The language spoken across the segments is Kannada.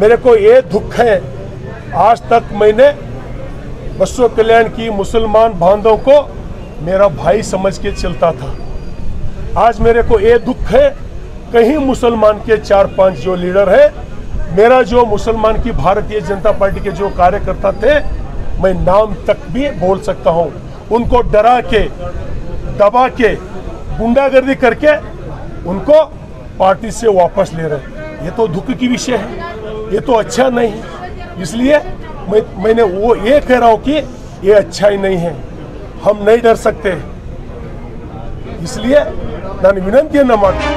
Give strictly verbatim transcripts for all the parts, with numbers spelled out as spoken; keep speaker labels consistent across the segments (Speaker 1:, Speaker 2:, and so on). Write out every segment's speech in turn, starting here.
Speaker 1: मेरे को ये दुख है, आज तक मैंने बसव कल्याण की मुसलमान बांधवों को मेरा भाई समझ के चलता था। आज मेरे को ये दुख है, कहीं मुसलमान के चार पांच जो लीडर है, मेरा जो मुसलमान की भारतीय जनता पार्टी के जो कार्यकर्ता थे, मैं नाम तक भी बोल सकता हूं, उनको डरा के दबा के गुंडागर्दी करके उनको पार्टी से वापस ले रहे। ये तो दुख की विषय है, ये तो अच्छा नहीं है। इसलिए मैं मैंने वो ये कह रहा हूं कि ये अच्छा ही नहीं है, हम नहीं डर सकते। इसलिए ನಾನು ವಿನಂತಿಯನ್ನ ಮಾಡ್ತೀನಿ,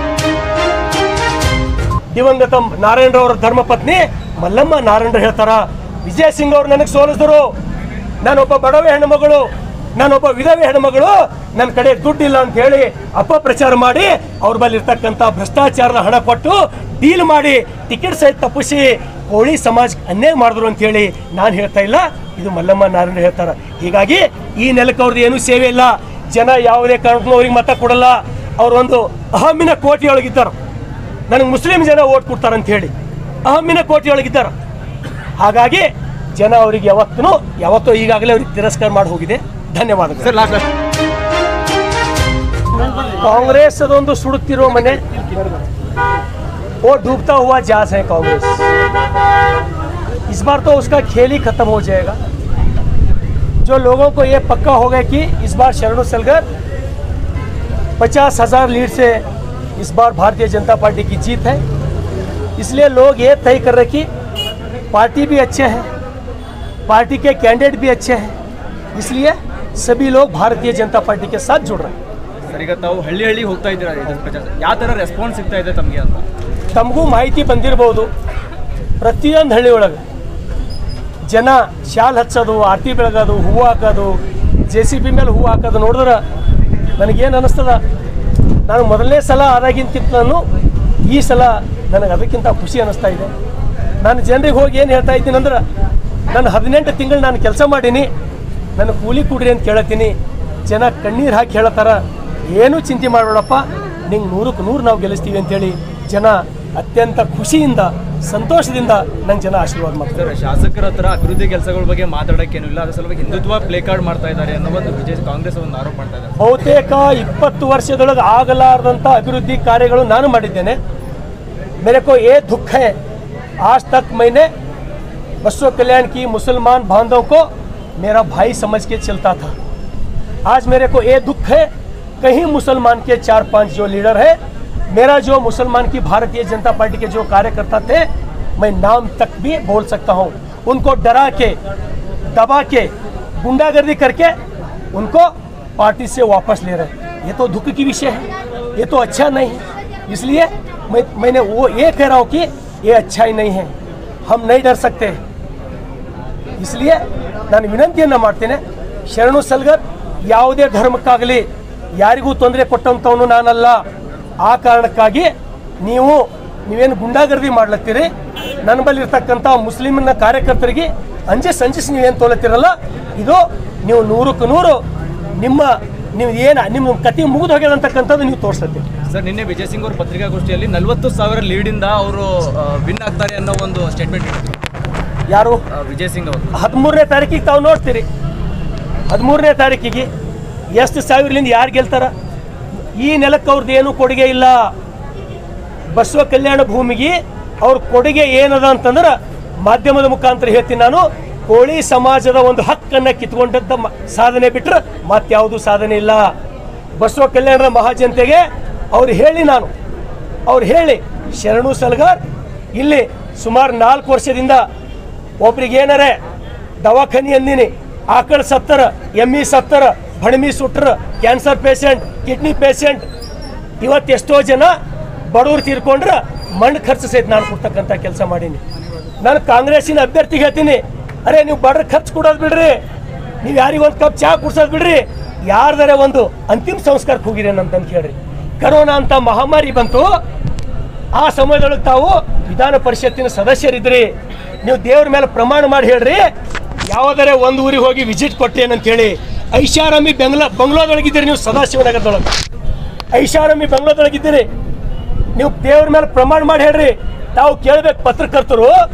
Speaker 1: ದಿವಂಗತ ನಾರಾಯಣರವರ ಧರ್ಮಪತ್ನಿ ಮಲ್ಲಮ್ಮ ನಾರಾಯಣರು ಹೇಳ್ತಾರ, ವಿಜಯ ಸಿಂಗ್ ಅವರು ನನಗೆ ಸೋಲಿಸಿದ್ರು, ನಾನೊಬ್ಬ ಬಡವೆ ಹೆಣ್ಣುಮಗಳು, ನಾನೊಬ್ಬ ವಿಧವೆ ಹೆಣ್ಣುಮಗಳು, ನನ್ನ ಕಡೆ ದುಡ್ಡಿಲ್ಲ ಅಂತ ಹೇಳಿ ಅಪಪ್ರಚಾರ ಮಾಡಿ ಅವ್ರ ಬಳಿ ಇರ್ತಕ್ಕಂಥ ಭ್ರಷ್ಟಾಚಾರದ ಹಣ ಕೊಟ್ಟು ಡೀಲ್ ಮಾಡಿ ಟಿಕೆಟ್ ಸಹಿತ ತಪ್ಪಿಸಿ ಕೋಳಿ ಸಮಾಜ ಅನ್ಯಾಯ ಮಾಡಿದ್ರು ಅಂತ ಹೇಳಿ ನಾನು ಹೇಳ್ತಾ ಇಲ್ಲ, ಇದು ಮಲ್ಲಮ್ಮ ನಾರಾಯಣ ಹೇಳ್ತಾರ। ಹೀಗಾಗಿ ಈ ನೆಲಕ್ಕೆ ಅವ್ರದ್ದು ಏನೂ ಸೇವೆ ಇಲ್ಲ, ಜನ ಯಾವುದೇ ಕಾರಣಕ್ಕೂ ಅವ್ರಿಗೆ ಮತ ಕೊಡಲ್ಲ, ಅವ್ರು ಒಂದು ಅಹಮ್ಮಿನ ಕೋಟೆಯೊಳಗಿದ್ದಾರೆ, ನನಗೆ ಮುಸ್ಲಿಂ ಜನ ಓಟ್ ಕೊಡ್ತಾರಂತ ಹೇಳಿ ಅಹಮ್ಮಿನ ಕೋಟೆಯೊಳಗಿದ್ದಾರೆ। ಹಾಗಾಗಿ ಜನ ಅವರಿಗೆ ಯಾವತ್ತೂ ಯಾವತ್ತೋ ಈಗಾಗಲೇ ಅವ್ರಿಗೆ ತಿರಸ್ಕಾರ ಮಾಡಿ ಹೋಗಿದೆ। ಧನ್ಯವಾದಗಳು। ಕಾಂಗ್ರೆಸ್ ಅದೊಂದು ಸುಡುತ್ತಿರೋ ಮನೆ, वो डूबता हुआ जहाज है कांग्रेस। इस बार तो उसका खेल ही खत्म हो जाएगा। जो लोगों को ये पक्का हो गया कि इस बार शरणु सलगर पचास हजार लीड से इस बार भारतीय जनता पार्टी की जीत है, इसलिए लोग ये तय कर रहे कि पार्टी भी अच्छे हैं, पार्टी के कैंडिडेट भी अच्छे हैं, इसलिए सभी लोग भारतीय जनता पार्टी के साथ जुड़ रहे हैं।
Speaker 2: सर, ಈಗ ತಾವು ಹಳ್ಳಿ ಹಳ್ಳಿ ಹೋಗ್ತಾ ಇದ್ದೀರಾ, ಯಾವ ಥರ ರೆಸ್ಪಾನ್ಸ್ ಸಿಗ್ತಾ ಇದೆ ತಮಗೆ ಅಂತ?
Speaker 1: ತಮಗೂ ಮಾಹಿತಿ ಬಂದಿರಬಹುದು, ಪ್ರತಿಯೊಂದು ಹಳ್ಳಿ ಒಳಗೆ ಜನ ಶಾಲ್ ಹಚ್ಚೋದು, ಆರತಿ ಬೆಳಗೋದು, ಹೂವು ಹಾಕೋದು, ಜೆ ಸಿ ಬಿ ಮೇಲೆ ಹೂವು ಹಾಕೋದು ನೋಡಿದ್ರೆ ನನಗೇನು ಅನ್ನಿಸ್ತದ, ನಾನು ಮೊದಲನೇ ಸಲ ಆದಾಗಿಂತ ನಾನು ಈ ಸಲ ನನಗೆ ಅದಕ್ಕಿಂತ ಖುಷಿ ಅನ್ನಿಸ್ತಾ ಇದೆ। ನಾನು ಜನರಿಗೆ ಹೋಗಿ ಏನು ಹೇಳ್ತಾ ಇದ್ದೀನಿ ಅಂದ್ರೆ, ನಾನು ಹದಿನೆಂಟು ತಿಂಗಳು ನಾನು ಕೆಲಸ ಮಾಡೀನಿ, ನನ್ನ ಕೂಲಿ ಕೊಡ್ರಿ ಅಂತ ಕೇಳತ್ತೀನಿ, ಜನ ಕಣ್ಣೀರು ಹಾಕಿ ಹೇಳತ್ತಾರ, ಏನೂ ಚಿಂತೆ ಮಾಡಬೇಡಪ್ಪ, ನಿಂಗೆ ನೂರಕ್ಕೆ ನೂರು ನಾವು ಗೆಲ್ಲಿಸ್ತೀವಿ ಅಂತೇಳಿ ಜನ ಅತ್ಯಂತ ಖುಷಿಯಿಂದ ಸಂತೋಷದಿಂದ ನಂಗೆ ಜನ ಆಶೀರ್ವಾದ ಮಾಡ್ತಾರೆ।
Speaker 2: ಶಾಸಕರ ಹತ್ರ ಅಭಿವೃದ್ಧಿ ಕೆಲಸಗಳ ಬಗ್ಗೆ ಮಾತಾಡೋಕ್ಕೇನಿಲ್ಲ, ಅದರ ಸಲುವಾಗಿ ಹಿಂದುತ್ವ ಪ್ಲೇ ಕಾರ್ಡ್ ಮಾಡ್ತಾ ಇದ್ದಾರೆ ಅನ್ನೋ ಒಂದು ವಿಜಯ್ ಕಾಂಗ್ರೆಸ್ ಒಂದು ಆರೋಪ ಮಾಡ್ತಾ ಇದ್ದಾರೆ।
Speaker 1: ಬಹುತೇಕ ಇಪ್ಪತ್ತು ವರ್ಷದೊಳಗೆ ಆಗಲಾರದಂಥ ಅಭಿವೃದ್ಧಿ ಕಾರ್ಯಗಳು ನಾನು ಮಾಡಿದ್ದೇನೆ। मेरे को ये दुख है, आज तक मैंने बसव कल्याण की मुसलमान बांधवों को मेरा भाई समझ के चलता था। आज मेरे को ये दुख है, कहीं मुसलमान के चार पांच जो लीडर है, मेरा जो मुसलमान की भारतीय जनता पार्टी के जो कार्यकर्ता थे, मैं नाम तक भी बोल सकता हूं, उनको डरा के दबा के गुंडागर्दी करके उनको पार्टी से वापस ले रहे। ये तो दुख की विषय है, ये तो अच्छा नहीं है। इसलिए मैं मैंने वो ये कह रहा हूँ कि ये अच्छा ही नहीं है, हम नहीं डर सकते। इसलिए ನಾನು ವಿನಂತಿಯನ್ನು ಮಾಡ್ತೇನೆ, ಶರಣು ಸಲ್ಗರ್ ಯಾವುದೇ ಧರ್ಮಕ್ಕಾಗಲಿ ಯಾರಿಗೂ ತೊಂದರೆ ಕೊಟ್ಟಂತವನು ನಾನಲ್ಲ। ಆ ಕಾರಣಕ್ಕಾಗಿ ನೀವು ನೀವೇನು ಗುಂಡಾಗರ್ದಿ ಮಾಡ್ಲತ್ತೀರಿ, ನನ್ನ ಬಳಿ ಇರ್ತಕ್ಕಂಥ ಮುಸ್ಲಿಮ್ನ ಕಾರ್ಯಕರ್ತರಿಗೆ ಅಂಜೆ ಸಂಜಿಸಿ ನೀವೇನು ತೋಲತ್ತೀರಲ್ಲ, ಇದು ನೀವು ನೂರಕ್ಕೆ ನೂರು ನಿಮ್ಮ ನೀವು ಏನು ನಿಮ್ಮ ಕತೆ ಮುಗಿದು ಹೋಗ್ಯದಂತಕ್ಕಂಥದ್ದು ನೀವು ತೋರಿಸ್ತೀರಿ।
Speaker 2: ಸರ್, ನಿನ್ನೆ ವಿಜಯ್ ಸಿಂಗ್ ಅವರು ಪತ್ರಿಕಾಗೋಷ್ಠಿಯಲ್ಲಿ ನಲವತ್ತು ಸಾವಿರ ಲೀಡಿಂದ ಅವರು ವಿನ್ ಆಗ್ತಾರೆ ಅನ್ನೋ ಒಂದು ಸ್ಟೇಟ್ಮೆಂಟ್ ಇಟ್ಟಿದ್ರು।
Speaker 1: ಯಾರು?
Speaker 2: ವಿಜಯ್ ಸಿಂಗ್ ಅವರು
Speaker 1: ಹದಿಮೂರನೇ ತಾರೀಕಿಗೆ ತಾವು ನೋಡ್ತೀರಿ, ಹದಿಮೂರನೇ ತಾರೀಕಿಗೆ ಎಷ್ಟು ಸಾವಿರಲಿಂದ ಯಾರು ಗೆಲ್ತಾರ? ಈ ನೆಲಕ್ಕೆ ಅವ್ರದ್ದು ಏನೂ ಕೊಡುಗೆ ಇಲ್ಲ। ಬಸವ ಕಲ್ಯಾಣ ಭೂಮಿಗೆ ಅವ್ರ ಕೊಡುಗೆ ಏನದ ಅಂತಂದ್ರೆ, ಮಾಧ್ಯಮದ ಮುಖಾಂತರ ಹೇಳ್ತೀನಿ ನಾನು, ಕೋಳಿ ಸಮಾಜದ ಒಂದು ಹಕ್ಕನ್ನು ಕಿತ್ಕೊಂಡಂಥ ಸಾಧನೆ ಬಿಟ್ಟರೆ ಮತ್ಯಾವುದು ಸಾಧನೆ ಇಲ್ಲ। ಬಸವ ಕಲ್ಯಾಣದ ಮಹಾಜನತೆಗೆ ಅವ್ರು ಹೇಳಿ ನಾನು ಅವ್ರು ಹೇಳಿ ಶರಣು ಸಲ್ಗಾರ್ ಇಲ್ಲಿ ಸುಮಾರು ನಾಲ್ಕು ವರ್ಷದಿಂದ ಒಬ್ರಿಗೆ ಏನಾರೆ ದವಾಖಾನೆ ಅಂದಿನಿ, ಆಕಳ ಸತ್ತರ, ಎಮ್ಮಿ ಸತ್ತರ, ಭಣಮಿ ಸುಟ್ರ, ಕ್ಯಾನ್ಸರ್ ಪೇಷಂಟ್, ಕಿಡ್ನಿ ಪೇಷಂಟ್, ಇವತ್ತು ಎಷ್ಟೋ ಜನ ಬಡವರು ತೀರ್ಕೊಂಡ್ರೆ ಮಣ್ಣು ಖರ್ಚು ಸಹಿತ ನಾನು ಕೊಡ್ತಕ್ಕಂಥ ಕೆಲಸ ಮಾಡೀನಿ। ನಾನು ಕಾಂಗ್ರೆಸ್ಸಿನ ಅಭ್ಯರ್ಥಿಗೆ ಹೇಳ್ತೀನಿ, ಅರೆ ನೀವು ಬಡ್ರ ಖರ್ಚು ಕೊಡೋದು ಬಿಡ್ರಿ, ನೀವು ಯಾರಿಗೊಂದು ಕಪ್ ಚಹಾ ಕುಡ್ಸೋದು ಬಿಡ್ರಿ, ಯಾರ್ದಾರೆ ಒಂದು ಅಂತಿಮ ಸಂಸ್ಕಾರಕ್ಕೆ ಹೋಗಿರೇನು ಅಂತಂದು ಕೇಳ್ರಿ। ಕರೋನಾ ಅಂತ ಮಹಾಮಾರಿ ಬಂತು, ಆ ಸಮಯದೊಳಗೆ ತಾವು ವಿಧಾನ ಪರಿಷತ್ತಿನ ಸದಸ್ಯರಿದ್ರಿ, ನೀವು ದೇವ್ರ ಮೇಲೆ ಪ್ರಮಾಣ ಮಾಡಿ ಹೇಳ್ರಿ, ಯಾವುದಾರೆ ಒಂದು ಊರಿಗೆ ಹೋಗಿ ವಿಸಿಟ್ ಕೊಟ್ಟೇನಂತ ಹೇಳಿ। ಐಷಾರಾಮಿ ಬೆಂಗ್ಲಾ ಬಂಗ್ಲೋದೊಳಗಿದ್ದೀರಿ, ನೀವು ಸದಾಶಿವನಗರದೊಳಗೆ ಐಷಾರಾಮಿ ಬೆಂಗ್ಲೋದೊಳಗಿದ್ದೀರಿ, ನೀವು ದೇವ್ರ ಮೇಲೆ ಪ್ರಮಾಣ ಮಾಡಿ ಹೇಳ್ರಿ। ತಾವು ಕೇಳಬೇಕು ಪತ್ರಕರ್ತರು,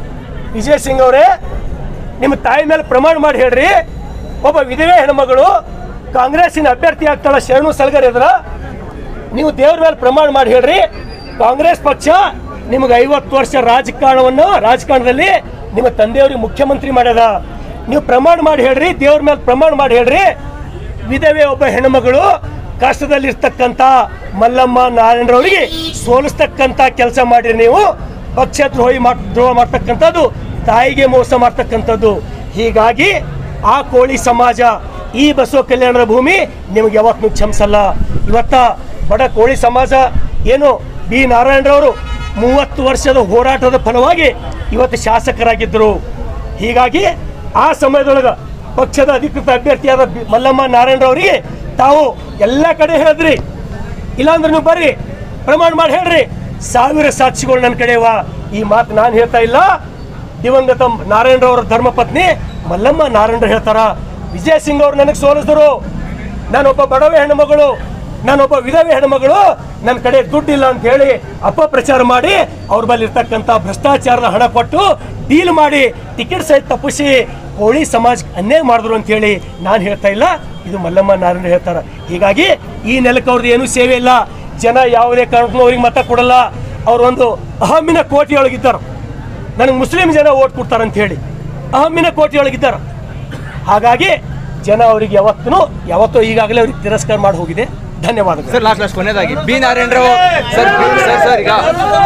Speaker 1: ವಿಜಯ್ ಸಿಂಗ್ ಅವರೇ, ನಿಮ್ಮ ತಾಯಿ ಮೇಲೆ ಪ್ರಮಾಣ ಮಾಡಿ ಹೇಳ್ರಿ, ಒಬ್ಬ ವಿಧವೆ ಹೆಣ್ಮಗಳು ಕಾಂಗ್ರೆಸ್ಸಿನ ಅಭ್ಯರ್ಥಿ ಆಗ್ತಾಳ ಶರಣು ಸಲಗರ್ ಎದುರ, ನೀವು ದೇವ್ರ ಮೇಲೆ ಪ್ರಮಾಣ ಮಾಡಿ ಹೇಳ್ರಿ, ಕಾಂಗ್ರೆಸ್ ಪಕ್ಷ ನಿಮಗೆ ಐವತ್ತು ವರ್ಷ ರಾಜಕಾರಣವನ್ನು ರಾಜಕಾರಣದಲ್ಲಿ ನಿಮ್ಮ ತಂದೆಯವ್ರಿಗೆ ಮುಖ್ಯಮಂತ್ರಿ ಮಾಡ್ಯದ, ನೀವು ಪ್ರಮಾಣ ಮಾಡಿ ಹೇಳ್ರಿ, ದೇವ್ರ ಮೇಲೆ ಪ್ರಮಾಣ ಮಾಡಿ ಹೇಳ್ರಿ, ವಿಧವೆ ಒಬ್ಬ ಹೆಣ್ಮಗಳು ಕಷ್ಟದಲ್ಲಿರ್ತಕ್ಕಂಥ ಮಲ್ಲಮ್ಮ ನಾರಾಯಣರವರಿಗೆ ಸೋಲಿಸ್ತಕ್ಕಂಥ ಕೆಲಸ ಮಾಡಿರಿ, ನೀವು ಪಕ್ಷ ದ್ರೋಹಿ ಮಾಡ್ ದ್ರೋಹ ಮಾಡ್ತಕ್ಕಂಥದ್ದು, ತಾಯಿಗೆ ಮೋಸ ಮಾಡ್ತಕ್ಕಂಥದ್ದು. ಹೀಗಾಗಿ ಆ ಕೋಳಿ ಸಮಾಜ, ಈ ಬಸವ ಕಲ್ಯಾಣದ ಭೂಮಿ ನಿಮಗೆ ಯಾವತ್ತೂ ಕ್ಷಮಿಸಲ್ಲ. ಇವತ್ತ ಬಡ ಕೋಳಿ ಸಮಾಜ ಏನು ಬಿ ನಾರಾಯಣರವರು ಮೂವತ್ತು ವರ್ಷದ ಹೋರಾಟದ ಫಲವಾಗಿ ಇವತ್ತು ಶಾಸಕರಾಗಿದ್ದರು. ಹೀಗಾಗಿ ಆ ಸಮಯದೊಳಗೆ ಪಕ್ಷದ ಅಧಿಕೃತ ಅಭ್ಯರ್ಥಿಯಾದ ಮಲ್ಲಮ್ಮ ನಾರಾಯಣರವರಿಗೆ ತಾವು ಎಲ್ಲ ಕಡೆ ಹೇಳಿದ್ರಿ, ಇಲ್ಲಾಂದ್ರೆ ನೀವು ಬರ್ರಿ ಪ್ರಮಾಣ ಮಾಡಿ ಹೇಳ್ರಿ, ಸಾವಿರ ಸಾಕ್ಷಿಗಳು ನನ್ನ ಕಡೆವ. ಈ ಮಾತು ನಾನು ಹೇಳ್ತಾ ಇಲ್ಲ, ದಿವಂಗತ ನಾರಾಯಣರವರ ಧರ್ಮಪತ್ನಿ ಮಲ್ಲಮ್ಮ ನಾರಾಯಣರು ಹೇಳ್ತಾರ. ವಿಜಯ್ ಸಿಂಗ್ ಅವರು ನನಗೆ ಸೋಲಿಸಿದ್ರು, ನಾನೊಬ್ಬ ಬಡವೆ ಹೆಣ್ಮಗಳು, ನಾನೊಬ್ಬ ವಿಧವೆ ಹೆಣ್ಮಗಳು, ನನ್ನ ಕಡೆ ದುಡ್ಡಿಲ್ಲ ಅಂತ ಹೇಳಿ ಅಪಪ್ರಚಾರ ಮಾಡಿ ಅವ್ರ ಬಳಿ ಇರ್ತಕ್ಕಂಥ ಭ್ರಷ್ಟಾಚಾರದ ಹಣ ಕೊಟ್ಟು ಡೀಲ್ ಮಾಡಿ ಟಿಕೆಟ್ ಸಹಿತ ತಪ್ಪಿಸಿ ಕೋಳಿ ಸಮಾಜಕ್ಕೆ ಅನ್ಯಾಯ ಮಾಡಿದ್ರು ಅಂತ ಹೇಳಿ ನಾನು ಹೇಳ್ತಾ ಇಲ್ಲ, ಇದು ಮಲ್ಲಮ್ಮ ನಾರಾಯಣ ಹೇಳ್ತಾರ. ಹೀಗಾಗಿ ಈ ನೆಲಕ್ಕೆ ಅವ್ರದ್ದು ಏನೂ ಸೇವೆ ಇಲ್ಲ. ಜನ ಯಾವುದೇ ಕಾರಣಕ್ಕೂ ಅವ್ರಿಗೆ ಮತ ಕೊಡಲ್ಲ. ಅವರೊಂದು ಅಹಮ್ಮಿನ ಕೋಟೆಯೊಳಗಿದ್ದಾರೆ, ನನಗೆ ಮುಸ್ಲಿಂ ಜನ ಓಟ್ ಕೊಡ್ತಾರಂತ ಹೇಳಿ ಅಹಮ್ಮಿನ ಕೋಟೆಯೊಳಗಿದ್ದಾರೆ. ಹಾಗಾಗಿ ಜನ ಅವರಿಗೆ ಯಾವತ್ತೂ ಯಾವತ್ತೂ ಈಗಾಗಲೇ ಅವ್ರಿಗೆ ತಿರಸ್ಕಾರ ಮಾಡಿ ಹೋಗಿದೆ. ಧನ್ಯವಾದಗಳು
Speaker 2: ಸರ್. ಲಾಸ್ಟ್ ಲಾಸ್ಟ್ ಕೊನೆಯದಾಗಿ B Narayanrao sir sir sir ಈಗ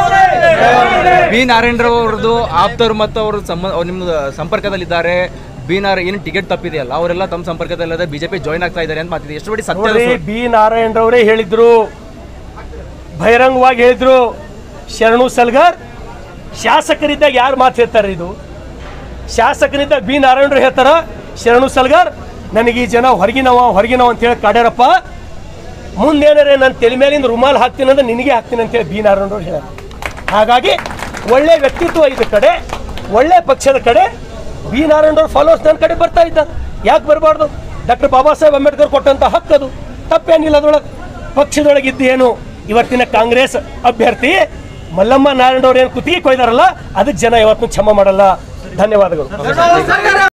Speaker 2: ಬಿ ನಾರಾಯಣರಾವ್ ಅವ್ರದ್ದು ಆಪ್ತರು ಮತ್ತು ಅವರು ಸಂಬಂಧ ನಿಮ್ಮ ಸಂಪರ್ಕದಲ್ಲಿದ್ದಾರೆ. ಬಿ ನಾರಾಯಣ ಏನು ಟಿಕೆಟ್ ತಪ್ಪಿದೆಯಲ್ಲ, ಅವರೆಲ್ಲ ತಮ್ಮ ಸಂಪರ್ಕದಲ್ಲಿದೆ, ಬಿಜೆಪಿ ಜಾಯ್ನ್ ಆಗ್ತಾ ಇದ್ದಾರೆ ಅಂತ ಮಾತಿದೆ. ಎಷ್ಟು ಬಡಿ ಸತ್ಯ?
Speaker 1: ಬಿ ನಾರಾಯಣರವರೇ ಹೇಳಿದ್ರು, ಬಹಿರಂಗವಾಗಿ ಹೇಳಿದ್ರು, ಶರಣು ಸಲಗರ್ ಶಾಸಕರಿದ್ದಾಗ ಯಾರು ಮಾತು ಹೇಳ್ತಾರೆ? ಇದು ಶಾಸಕರಿದ್ದಾಗ ಬಿ ನಾರಾಯಣರು ಹೇಳ್ತಾರ, ಶರಣು ಸಲಗರ್ ನನಗೆ ಈ ಜನ ಹೊರಗಿನವ ಹೊರಗಿನವ ಅಂತ ಹೇಳಿ ಕಾಡ್ಯಾರಪ್ಪ, ಮುಂದೇನಾರೆ ನಾನು ತಲೆ ಮೇಲಿಂದ ರುಮಾಲ್ ಹಾಕ್ತೀನಿ ಅಂದ್ರೆ ನಿನಗೆ ಹಾಕ್ತೀನಿ ಅಂತೇಳಿ ಬಿ ನಾರಾಯಣರವ್ರು ಹೇಳ್ಯಾರ. ಹಾಗಾಗಿ ಒಳ್ಳೆ ವ್ಯಕ್ತಿತ್ವ ಇದ್ದ ಕಡೆ, ಒಳ್ಳೆ ಪಕ್ಷದ ಕಡೆ ಬಿ ನಾರಾಯಣರವ್ರ ಫಾಲೋವರ್ಸ್ ನನ್ನ ಕಡೆ ಬರ್ತಾ ಇದ್ದಾರೆ. ಯಾಕೆ ಬರಬಾರ್ದು? ಡಾಕ್ಟರ್ ಬಾಬಾ ಸಾಹೇಬ್ ಅಂಬೇಡ್ಕರ್ ಕೊಟ್ಟಂತ ಹಕ್ಕದು, ತಪ್ಪೇನಿಲ್ಲ ಅದರೊಳಗೆ. ಪಕ್ಷದೊಳಗಿದ್ದು ಏನು ಇವತ್ತಿನ ಕಾಂಗ್ರೆಸ್ ಅಭ್ಯರ್ಥಿ ಮಲ್ಲಮ್ಮ ನಾರಾಯಣರವ್ರು ಏನು ಕುತ್ತಿಗೆ ಕೊಯ್ದಾರಲ್ಲ, ಅದಕ್ಕೆ ಜನ ಯಾವತ್ತೂ ಕ್ಷಮ ಮಾಡಲ್ಲ. ಧನ್ಯವಾದಗಳು.